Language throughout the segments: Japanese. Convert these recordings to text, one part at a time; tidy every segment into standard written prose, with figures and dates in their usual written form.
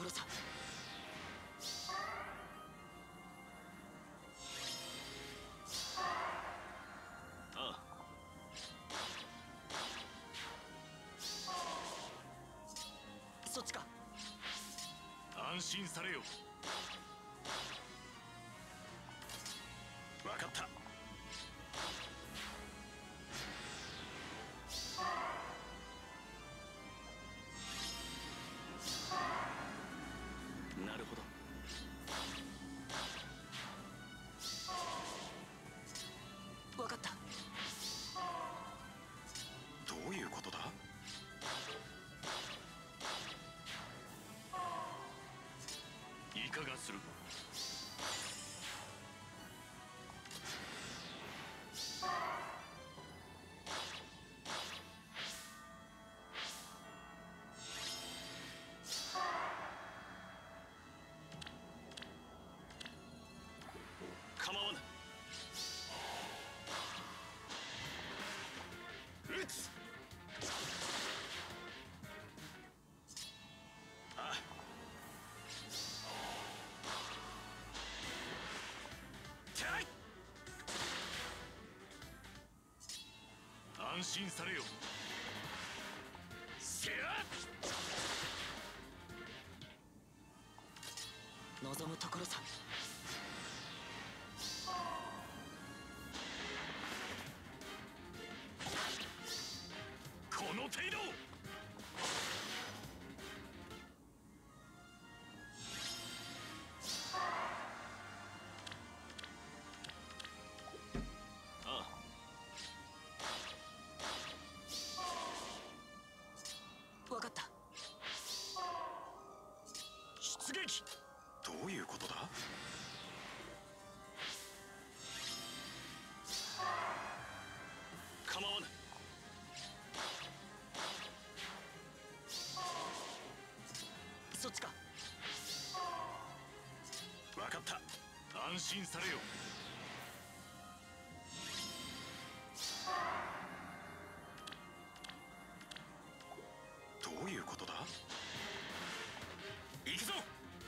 ころさ。 ああ。 そっちか。 安心されよ。分かった。なるほど。 分かった。 どういうことだ？いかがする？構わぬ。撃つ。ああ。てらい。安心されよ。せや。 望むところさ。 この程度。ああ。 分かった。 出撃。どういうことだ？構わぬ。 そっちか。 分かった。安心されよ。どういうことだ？行くぞ。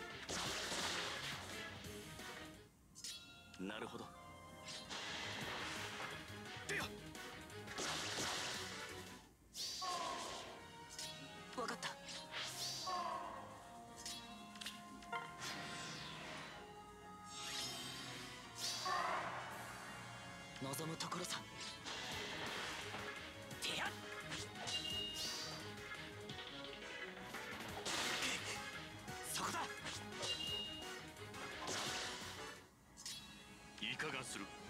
なるほど。でよ。 分かった。望むところさ。てやっ。そこだ。 いかがする？